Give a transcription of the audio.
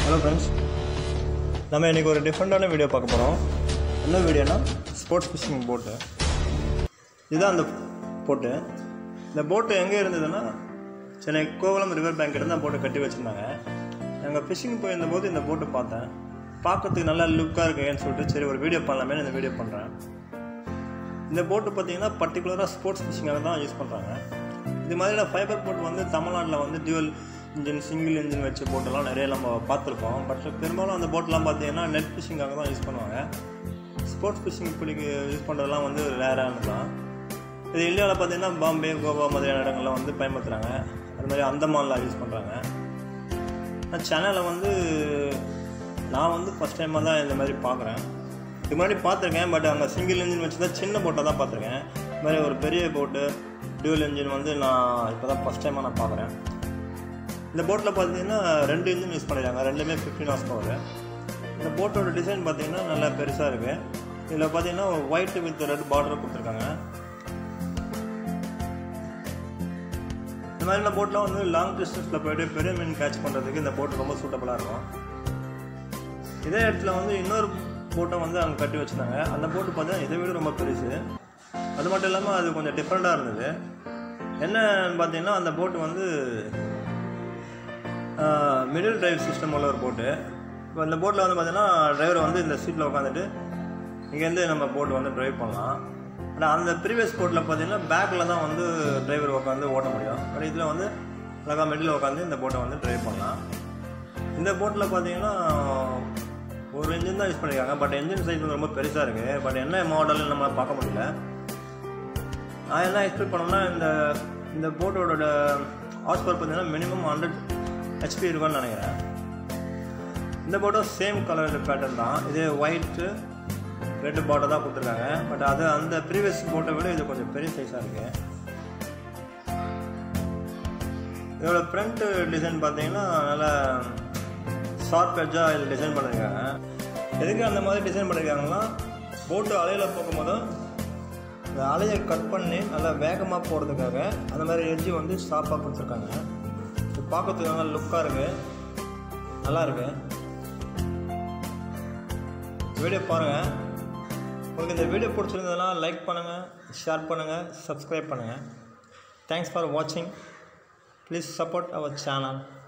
Hello friends, நம்ம இன்றைக்கி ஒரு டிஃப்ரெண்ட்டான வீடியோ பார்க்க போகிறோம். என்ன வீடியோனா ஸ்போர்ட்ஸ் ஃபிஷிங் போட்டு. இதுதான் அந்த போட்டு. இந்த போட்டு எங்கே இருந்ததுன்னா சென்னை கோவளம் ரிவர் பேங்க் கிட்ட தான் போட்டு கட்டி வச்சுருந்தாங்க. நாங்கள் ஃபிஷிங் போயிருந்தபோது இந்த போட்டு பார்த்தேன். பார்க்கறதுக்கு நல்லா லுக்காக இருக்குன்னு சொல்லிட்டு சரி ஒரு வீடியோ பண்ணலாமே இந்த வீடியோ பண்ணுறேன். இந்த போட்டு பார்த்திங்கன்னா பர்டிகுலராக ஸ்போர்ட்ஸ் ஃபிஷிங்காக தான் யூஸ் பண்ணுறாங்க. இது மாதிரியான ஃபைபர் போட் வந்து தமிழ்நாட்டில் வந்து டியூவல் இன்ஜின் சிங்கிள் இன்ஜின் வச்ச போட்டெல்லாம் நிறைய நம்ம பார்த்துருக்கோம். பட் பெரும்பாலும் அந்த போட்டெலாம் பார்த்தீங்கன்னா நெட் ஃபிஷிங்காக தான் யூஸ் பண்ணுவாங்க. ஸ்போர்ட்ஸ் ஃபிஷிங் பிடிக்க யூஸ் பண்ணுறதுலாம் வந்து ரேரானது தான். இது இந்தியாவில் பார்த்தீங்கன்னா பாம்பே, கோவா மாதிரியான இடங்கள்லாம் வந்து பயன்படுத்துகிறாங்க. அது மாதிரி அந்தமான்லாம் யூஸ் பண்ணுறாங்க. சென்னையில் வந்து நான் வந்து ஃபஸ்ட் டைமாக தான் இந்த மாதிரி பார்க்குறேன். இது முன்னாடி பார்த்துருக்கேன், பட் அங்கே சிங்கிள் இன்ஜின் வச்சு தான் சின்ன போட்டை தான் பார்த்துருக்கேன். இது மாதிரி ஒரு பெரிய போட்டு டியூவல் இன்ஜின் வந்து நான் இப்போ தான் ஃபஸ்ட் டைமாக நான் பார்க்குறேன். இந்த போட்டில் பார்த்தீங்கன்னா 2 இன்ஜின் யூஸ் பண்ணிடுறாங்க, ரெண்டுமே 15 ஹார்ஸ் பவர். இந்த போட்டோட டிசைன் பார்த்தீங்கன்னா நல்லா பெருசாக இருக்குது. இதில் பார்த்தீங்கன்னா ஒயிட் வித் ரெட் பார்டர் கொடுத்துருக்காங்க. இந்த மாதிரியான போட்லாம் வந்து லாங் டிஸ்டன்ஸில் போய்ட்டு பெரிய மீன் கேட்ச் பண்ணுறதுக்கு இந்த போட் ரொம்ப சூட்டபுளாக இருக்கும். இதே இடத்துல வந்து இன்னொரு போட்டை வந்து அங்கே கட்டி வச்சுருந்தாங்க. அந்த போட்டு பார்த்தீங்கன்னா இதை விட ரொம்ப பெருசு. அது மட்டும் இல்லாமல் அது கொஞ்சம் டிஃப்ரெண்ட்டாக இருந்தது. என்னன்னு பார்த்தீங்கன்னா அந்த போட்டு வந்து மிடில் டிரைவ் சிஸ்டம் உள்ள ஒரு போட்டு. இப்போ இந்த போட்டில் வந்து பார்த்தீங்கன்னா டிரைவர் வந்து இந்த சீட்டில் உட்காந்துட்டு இங்கேருந்து நம்ம போட்டு வந்து ட்ரைவ் பண்ணலாம். ஆனால் அந்த ப்ரீவியஸ் போட்டில் பார்த்தீங்கன்னா பேக்கில் தான் வந்து டிரைவர் உட்காந்து ஓட்ட முடியும். பட் இதில் வந்து அழகாக மிடில் உட்காந்து இந்த போட்டை வந்து ட்ரைவ் பண்ணலாம். இந்த போட்டில் பார்த்தீங்கன்னா ஒரு இன்ஜின் தான் யூஸ் பண்ணியிருக்காங்க. பட் இன்ஜின் சைஸ் வந்து ரொம்ப பெருசாக இருக்குது. பட் என்ன மாடல்னு நம்ம பார்க்க முடியல. நான் என்ன எக்ஸ்பெக்ட் பண்ணோம்னா இந்த போட்டோட ஹார்ஸ் பவர் பார்த்தீங்கன்னா மினிமம் 100 HP இருக்குன்னு நினைக்கிறேன். இந்த போட்டோ சேம் கலர் பேட்டர்ன் தான். இது ஒயிட்டு ரெட் போட்டோ தான் கொடுத்துருக்காங்க. பட் அது அந்த ப்ரீவியஸ் போட்டை விட இது கொஞ்சம் பெரிய சைஸாக இருக்குது. இதோட ஃப்ரண்ட் டிசைன் பார்த்தீங்கன்னா நல்லா ஷார்ப் எட்ஜாக இதில் டிசைன் பண்ணியிருக்காங்க. எதுக்கு அந்த மாதிரி டிசைன் பண்ணியிருக்காங்கன்னா போட்டு அலையில் போகும்போது இந்த அலையை கட் பண்ணி நல்லா வேகமாக போகிறதுக்காக அந்த மாதிரி எட்ஜு வந்து ஷார்ப்பாக கொடுத்துருக்காங்க. இது பார்க்கறதுக்கு நல்லா லுக்காக இருக்குது, நல்லா இருக்குது. வீடியோ பாருங்கள். உங்களுக்கு இந்த வீடியோ பிடிச்சிருந்ததுன்னா லைக் பண்ணுங்கள், ஷேர் பண்ணுங்கள், சப்ஸ்கிரைப் பண்ணுங்கள். தேங்க்ஸ் ஃபார் வாட்சிங். Please support our channel.